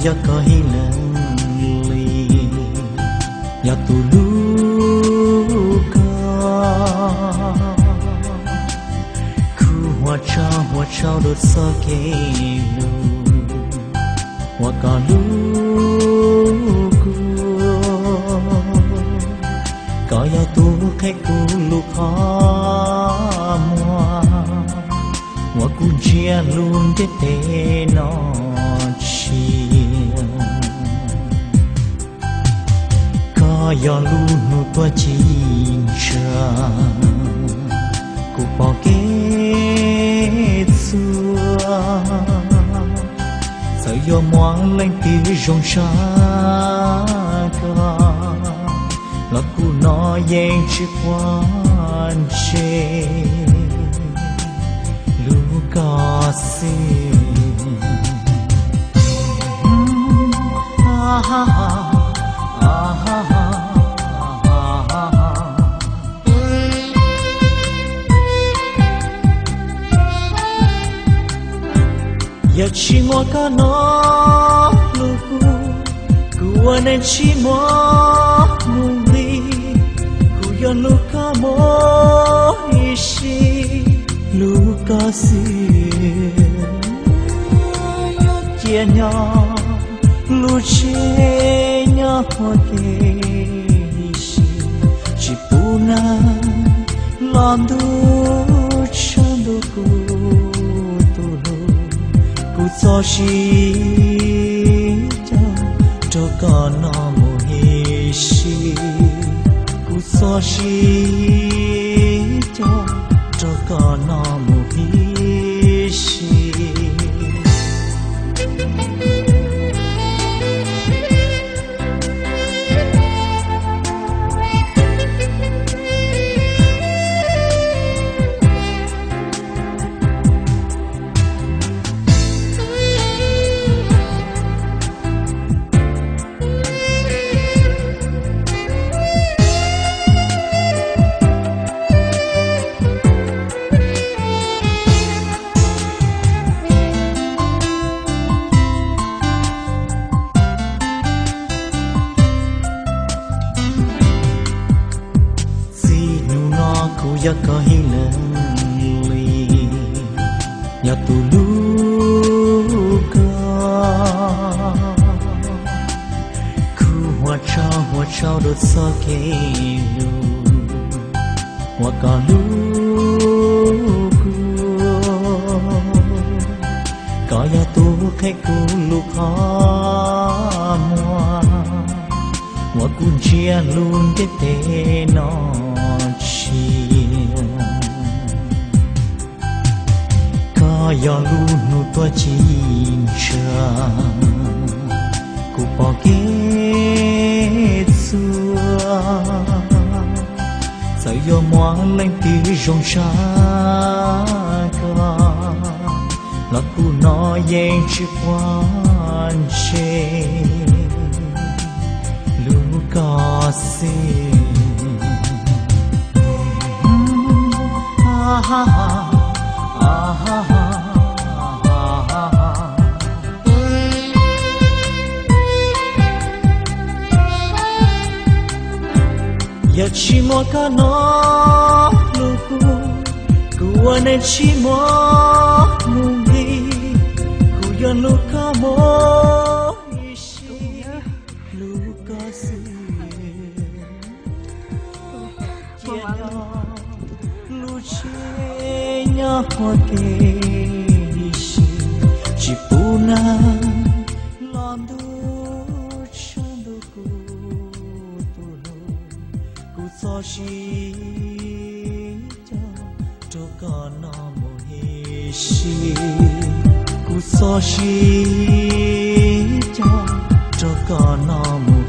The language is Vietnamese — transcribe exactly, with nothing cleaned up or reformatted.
ya có hi lần li ya tu lu ca khu hoa cha hoa trao đốt sa kê lu hoa ca lu có ya tu khách tu lu khó mua hoa cu chia luôn để thế nó chia có ya lu nu tua chín cha cu bỏ kế xưa sợ yo moang lên tí rong xa ca là cu nó yên chỉ quan chê lu ca si ha ha ha ha ha ya chi mo ka no lu ku ku ane chi mo mu li ku ya lu ka mo ishi lu ka si ya chia nya lu che nya ho ke ishi chi puna landu chandu ku cho shi cho cho con nó mù hi shi cu cho shi cho cho con nó mù hi shi ya có hi lần li ya tu lu ca khu hoa trao hoa trao đốt sa kê lu hoa ca lu có ya tu khách tu lu khó mua hoa cun chia luôn để thế nó có ya lu nu tua chín cha cu bỏ kế xưa sợ yo moang lên tí rong xa ca là cu nó yên chỉ quan chê lu ca si ha ha ha ha ha ya chi mo ka no lu ku ku ane chi mo mu li ku ya lu ka mo ishi lu ka si ya lu che nya ho ke ishi chi puna landu chandu ku cho shi cho cho con nó mù hi shi cu cho shi cho cho con nó mù